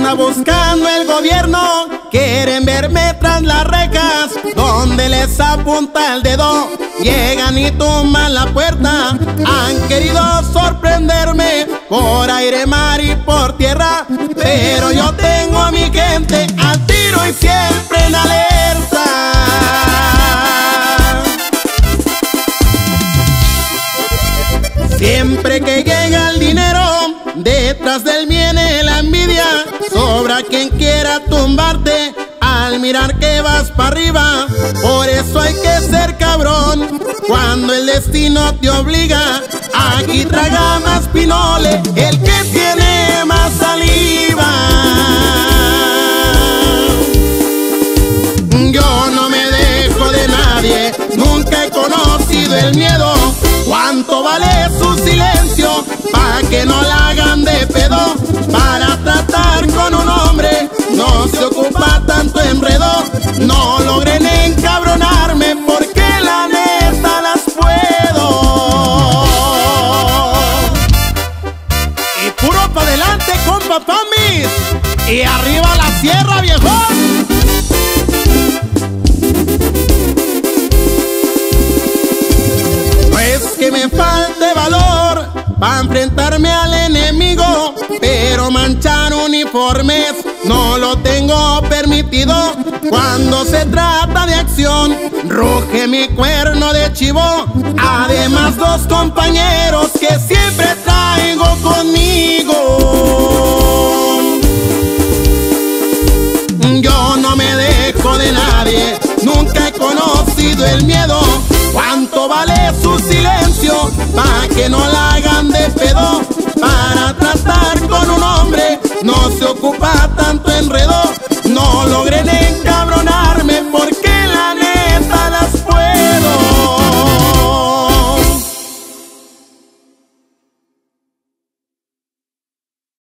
anda buscando el gobierno, quieren verme tras las rejas, donde les apunta el dedo, llegan y tumban la puerta. Han querido sorprenderme por aire, mar y por tierra, pero yo tengo a mi gente al tiro y siempre en alerta. Siempre que llega el dinero, detrás del viene la envidia. Sobra quien quiera tumbarte al mirar que vas para arriba. Por eso hay que ser cabrón cuando el destino te obliga. Aquí traga más pinole el que tiene más saliva. Yo no me dejo de nadie, nunca he conocido el miedo. ¿Cuánto vale su silencio? Pa' que no la hagan de pedo. Para tratar con un hombre no se ocupa tanto enredo. No logren encabronarme porque la neta las puedo. Y puro pa' adelante, compa Pamis. Y arriba la sierra, viejón. Que me falte valor para enfrentarme al enemigo, pero manchar uniformes no lo tengo permitido. Cuando se trata de acción, ruge mi cuerno de chivo. Además, dos compañeros que siempre traigo conmigo. Yo no me dejo de nadie, nunca he conocido el miedo. ¿Cuánto vale su silencio? Pa' que no la hagan de pedo. Para tratar con un hombre